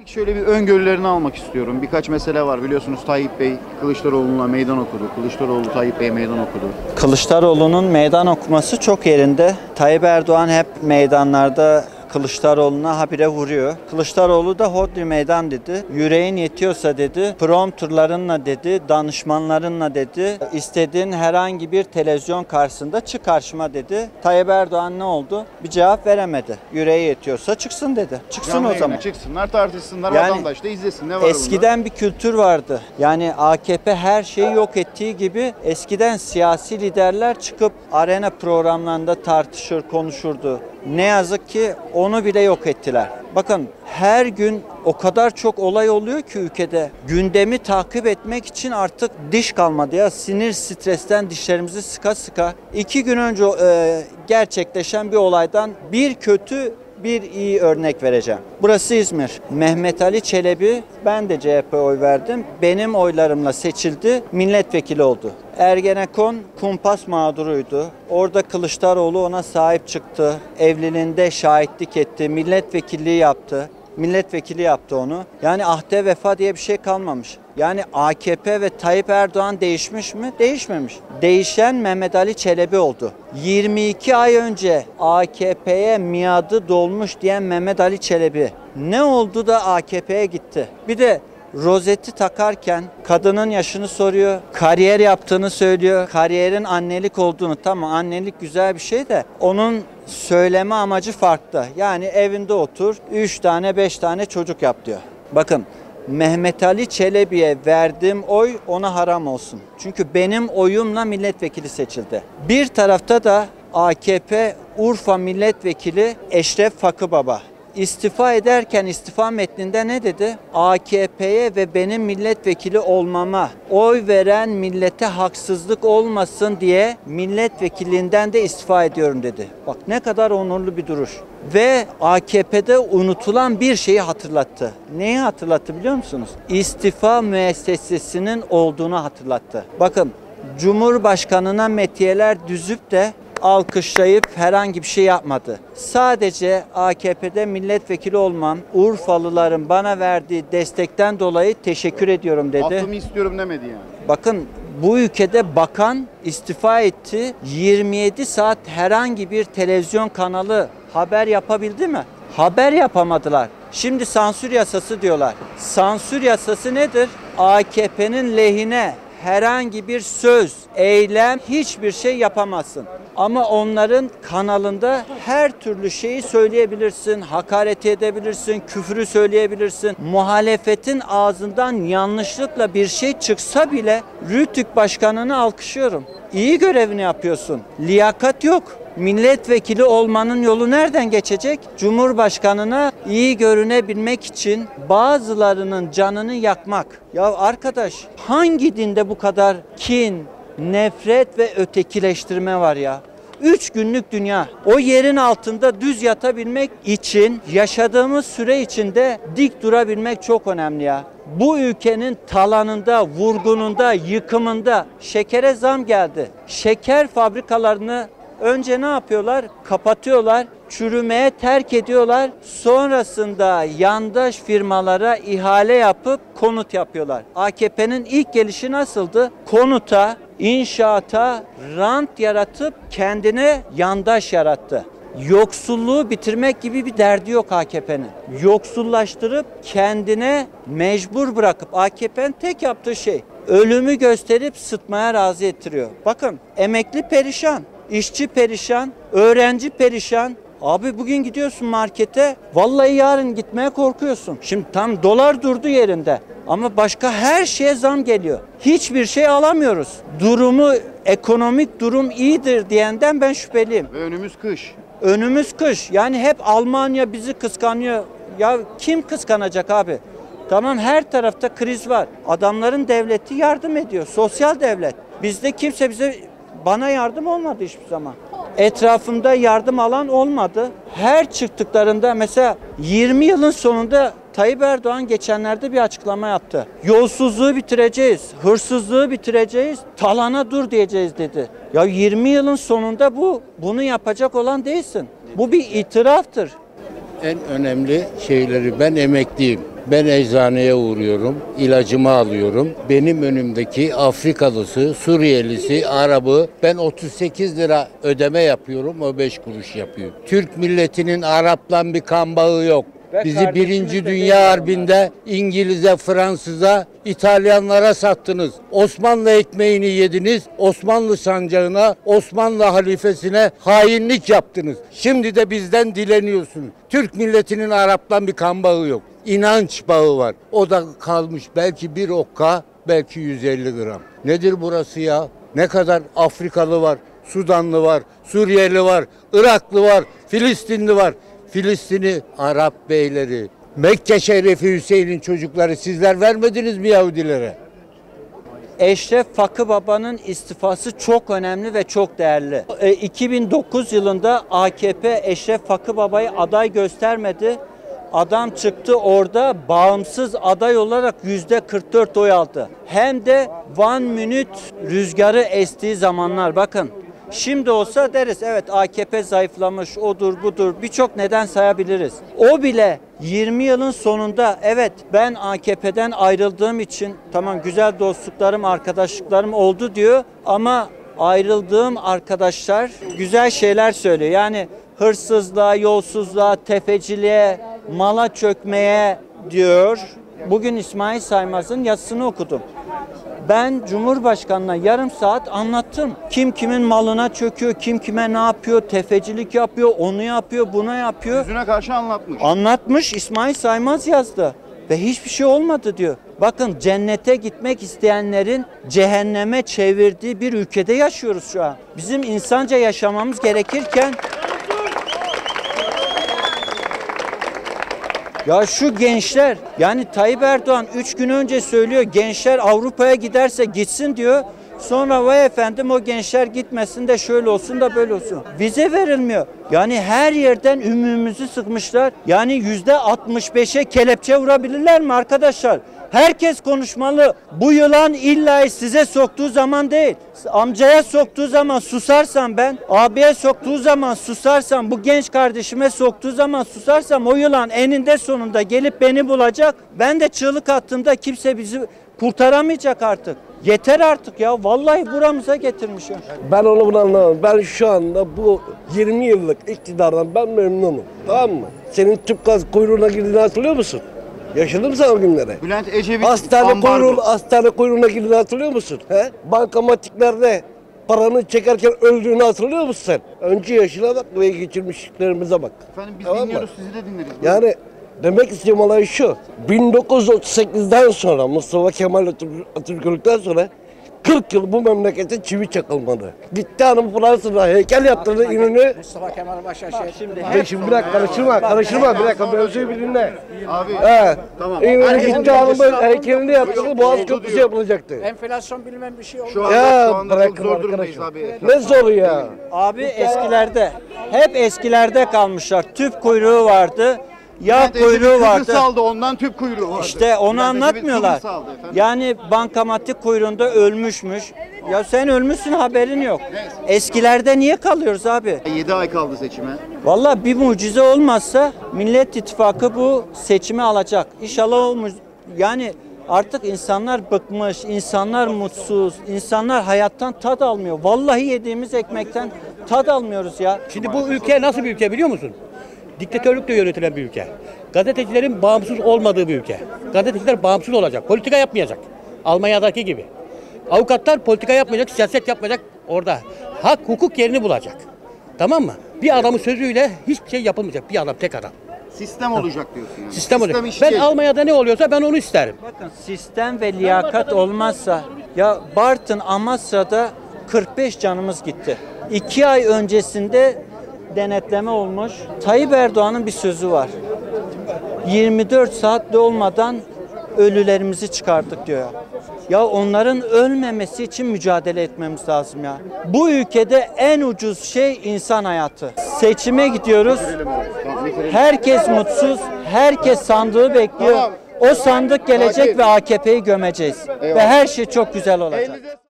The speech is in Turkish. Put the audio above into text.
Şöyle bir öngörülerini almak istiyorum. Birkaç mesele var. Biliyorsunuz Tayyip Bey Kılıçdaroğlu'na meydan okudu. Kılıçdaroğlu Tayyip Bey'e meydan okudu. Kılıçdaroğlu'nun meydan okuması çok yerinde. Tayyip Erdoğan hep meydanlarda Kılıçdaroğlu'na habire vuruyor. Kılıçdaroğlu da hodri meydan dedi. Yüreğin yetiyorsa dedi, prompterlarınla dedi, danışmanlarınla dedi, istediğin herhangi bir televizyon karşısında çık karşıma dedi. Tayyip Erdoğan ne oldu? Bir cevap veremedi. Yüreği yetiyorsa çıksın dedi. Çıksın Canlı o yayına zaman. çıksınlar, tartışsınlar, Yani vatandaş da izlesin. Ne var eskiden bir kültür vardı. Yani AKP her şeyi yok ettiği gibi eskiden siyasi liderler çıkıp arena programlarında tartışır, konuşurdu. Ne yazık ki onu bile yok ettiler. Bakın her gün o kadar çok olay oluyor ki ülkede. Gündemi takip etmek için artık diş kalmadı ya. Sinir, stresten dişlerimizi sıka sıka. 2 gün önce gerçekleşen bir olaydan bir kötü bir iyi örnek vereceğim. Burası İzmir. Mehmet Ali Çelebi, ben de CHP'ye oy verdim. Benim oylarımla seçildi, milletvekili oldu. Ergenekon kumpas mağduruydu. Orada Kılıçdaroğlu ona sahip çıktı. Evliliğinde şahitlik etti, milletvekilliği yaptı. Milletvekili yaptı onu. Yani ahde vefa diye bir şey kalmamış. Yani AKP ve Tayyip Erdoğan değişmiş mi? Değişmemiş. Değişen Mehmet Ali Çelebi oldu. 22 ay önce AKP'ye miadı dolmuş diyen Mehmet Ali Çelebi ne oldu da AKP'ye gitti? Bir de rozeti takarken kadının yaşını soruyor, kariyer yaptığını söylüyor, kariyerin annelik olduğunu. Tamam, annelik güzel bir şey de onun söyleme amacı farklı. Yani evinde otur, 3 tane 5 tane çocuk yap diyor. Bakın Mehmet Ali Çelebi'ye verdiğim oy ona haram olsun. Çünkü benim oyumla milletvekili seçildi. Bir tarafta da AKP Urfa milletvekili Eşref Fakı Baba. İstifa ederken istifa metninde ne dedi? AKP'ye ve benim milletvekili olmama oy veren millete haksızlık olmasın diye milletvekilliğinden de istifa ediyorum dedi. Bak ne kadar onurlu bir duruş. Ve AKP'de unutulan bir şeyi hatırlattı. Neyi hatırlattı biliyor musunuz? İstifa müessesesinin olduğunu hatırlattı. Bakın Cumhurbaşkanına metiyeler düzüp de alkışlayıp herhangi bir şey yapmadı. Sadece AKP'de milletvekili olmam, Urfalıların bana verdiği destekten dolayı teşekkür ediyorum dedi. Aklımı istiyorum demedi yani. Bakın bu ülkede bakan istifa etti. 27 saat herhangi bir televizyon kanalı haber yapabildi mi? Haber yapamadılar. Şimdi sansür yasası diyorlar. Sansür yasası nedir? AKP'nin lehine herhangi bir söz, eylem, hiçbir şey yapamazsın. Ama onların kanalında her türlü şeyi söyleyebilirsin, hakaret edebilirsin, küfrü söyleyebilirsin. Muhalefetin ağzından yanlışlıkla bir şey çıksa bile Rütük Başkanı'nı alkışlıyorum. İyi görevini yapıyorsun. Liyakat yok. Milletvekili olmanın yolu nereden geçecek? Cumhurbaşkanına iyi görünebilmek için bazılarının canını yakmak. Ya arkadaş, hangi dinde bu kadar kin, nefret ve ötekileştirme var ya? 3 günlük dünya. O yerin altında düz yatabilmek için yaşadığımız süre içinde dik durabilmek çok önemli ya. Bu ülkenin talanında, vurgununda, yıkımında şekere zam geldi. Şeker fabrikalarını önce ne yapıyorlar? Kapatıyorlar, çürümeye terk ediyorlar. Sonrasında yandaş firmalara ihale yapıp konut yapıyorlar. AKP'nin ilk gelişi nasıldı? Konuta, inşaata rant yaratıp kendine yandaş yarattı. Yoksulluğu bitirmek gibi bir derdi yok AKP'nin. Yoksullaştırıp kendine mecbur bırakıp AKP'nin tek yaptığı şey ölümü gösterip sıtmaya razı ettiriyor. Bakın emekli perişan. İşçi perişan, öğrenci perişan. Abi bugün gidiyorsun markete, vallahi yarın gitmeye korkuyorsun. Şimdi tam dolar durdu yerinde ama başka her şeye zam geliyor. Hiçbir şey alamıyoruz. Durumu, ekonomik durum iyidir diyenden ben şüpheliyim. Ve önümüz kış. Önümüz kış. Yani hep Almanya bizi kıskanıyor. Ya kim kıskanacak abi? Tamam, her tarafta kriz var. Adamların devleti yardım ediyor. Sosyal devlet. Bizde kimse bana yardım olmadı hiçbir zaman. Etrafımda yardım alan olmadı. Her çıktıklarında mesela 20 yılın sonunda Tayyip Erdoğan geçenlerde bir açıklama yaptı. Yolsuzluğu bitireceğiz, hırsızlığı bitireceğiz, talana dur diyeceğiz dedi. Ya 20 yılın sonunda bunu yapacak olan değilsin. Bu bir itiraftır. En önemli şeyleri, ben emekliyim. Ben eczaneye uğruyorum, ilacımı alıyorum. Benim önümdeki Afrikalısı, Suriyelisi, Arabı ben 38 lira ödeme yapıyorum, o 5 kuruş yapıyor. Türk milletinin Arap'la bir kan bağı yok. Bizi Birinci Dünya Harbi'nde İngiliz'e, Fransız'a, İtalyanlara sattınız. Osmanlı ekmeğini yediniz. Osmanlı sancağına, Osmanlı halifesine hainlik yaptınız. Şimdi de bizden dileniyorsunuz. Türk milletinin Arap'tan bir kan bağı yok. İnanç bağı var. O da kalmış belki bir okka, belki 150 gram. Nedir burası ya? Ne kadar Afrikalı var, Sudanlı var, Suriyeli var, Iraklı var, Filistinli var. Filistin'i Arap beyleri, Mekke Şerifi Hüseyin'in çocukları sizler vermediniz mi Yahudilere? Eşref Fakı Baba'nın istifası çok önemli ve çok değerli. 2009 yılında AKP Eşref Fakı Baba'yı aday göstermedi. Adam çıktı orada bağımsız aday olarak %44 oy aldı. Hem de One Minute rüzgarı estiği zamanlar bakın. Şimdi olsa deriz evet AKP zayıflamış, odur budur birçok neden sayabiliriz. O bile 20 yılın sonunda evet ben AKP'den ayrıldığım için tamam güzel dostluklarım, arkadaşlıklarım oldu diyor ama ayrıldığım arkadaşlar güzel şeyler söylüyor. Yani hırsızlığa, yolsuzluğa, tefeciliğe, mala çökmeye diyor. Bugün İsmail Saymaz'ın yazısını okudum. Ben Cumhurbaşkanı'na yarım saat anlattım. Kim kimin malına çöküyor, kim kime ne yapıyor, tefecilik yapıyor, onu yapıyor, bunu yapıyor. Yüzüne karşı anlatmış. Anlatmış, İsmail Saymaz yazdı. Ve hiçbir şey olmadı diyor. Bakın cennete gitmek isteyenlerin cehenneme çevirdiği bir ülkede yaşıyoruz şu an. Bizim insanca yaşamamız gerekirken ya şu gençler yani Tayyip Erdoğan 3 gün önce söylüyor gençler Avrupa'ya giderse gitsin diyor. Sonra vay efendim o gençler gitmesin de şöyle olsun da böyle olsun. Vize verilmiyor. Yani her yerden ümüğümüzü sıkmışlar. Yani %65'e kelepçe vurabilirler mi arkadaşlar? Herkes konuşmalı. Bu yılan illa size soktuğu zaman değil. Amcaya soktuğu zaman susarsam ben, abiye soktuğu zaman susarsam, bu genç kardeşime soktuğu zaman susarsam o yılan eninde sonunda gelip beni bulacak. Ben de çığlık attığımda kimse bizi kurtaramayacak artık. Yeter artık ya. Vallahi buramıza getirmiş ya. Ben onu bunu anlamam. Ben şu anda bu 20 yıllık iktidardan ben memnunum. Tamam mı? Senin tüp gaz kuyruğuna girdiğini hatırlıyor musun? Yaşadın mı sen o günleri? Bülent Ecevit Hastane kuyruğuna girdiğini hatırlıyor musun? He? Bankamatiklerde paranı çekerken öldüğünü hatırlıyor musun sen? Önce yaşına bak ve geçirmişliklerimize bak. Efendim biz Tamam dinliyoruz, mı? sizi de dinleriz. Yani demek istediğim olay şu. 1938'den sonra Mustafa Kemal Atatürk öldükten sonra 40 yıl bu memlekete çivi çakılmadı. Gitti hanım Fransa'da heykel yaptırdı İnönü. Mustafa Kemal Başaşehir. Şimdi bir dakika karıştırma bir dakika mevzuyu bir dinle. Abi Tamam. İnönü gitti hanım heykelini yaptırdı Boğaz Köprüsü yapılacaktı. Enflasyon bilmem bir şey oldu. şu anda, Ya şu anda çok bırakın zor durumdayız arkadaşım. abi. Ne zoru ya? Abi eskilerde, hep eskilerde kalmışlar. Tüp kuyruğu vardı. Yağ Bülent Ecevit kuyruğu vardı. Kıbrıs'ı ondan tüp kuyruğu vardı. İşte onu Bülent Ecevit anlatmıyorlar. Kıbrıs'ı aldı efendim. Yani bankamatik kuyruğunda ölmüşmüş. Ya sen ölmüşsün haberin yok. Eskilerde niye kalıyoruz abi? 7 ay kaldı seçime. Vallahi bir mucize olmazsa Millet İttifakı bu seçimi alacak. İnşallah olmuş. Yani artık insanlar bıkmış, insanlar mutsuz, insanlar hayattan tad almıyor. Vallahi yediğimiz ekmekten tad almıyoruz ya. Şimdi bu ülke nasıl bir ülke biliyor musun? Diktatörlükle yönetilen bir ülke. Gazetecilerin bağımsız olmadığı bir ülke. Gazeteciler bağımsız olacak, politika yapmayacak. Almanya'daki gibi. Avukatlar politika yapmayacak, siyaset yapmayacak orada. Hak, hukuk yerini bulacak. Tamam mı? Bir adamın sözüyle hiçbir şey yapılmayacak. Bir adam, tek adam. Sistem olacak diyorsun yani. Sistem olacak. Ben işleyecek. Almanya'da ne oluyorsa ben onu isterim. Bakın sistem ve liyakat olmazsa ya Bartın Amasra'da 45 canımız gitti. 2 ay öncesinde denetleme olmuş. Tayyip Erdoğan'ın bir sözü var. 24 saat olmadan ölülerimizi çıkarttık diyor. Ya onların ölmemesi için mücadele etmemiz lazım ya. Bu ülkede en ucuz şey insan hayatı. Seçime gidiyoruz. Herkes mutsuz. Herkes sandığı bekliyor. O sandık gelecek ve AKP'yi gömeceğiz. Ve her şey çok güzel olacak.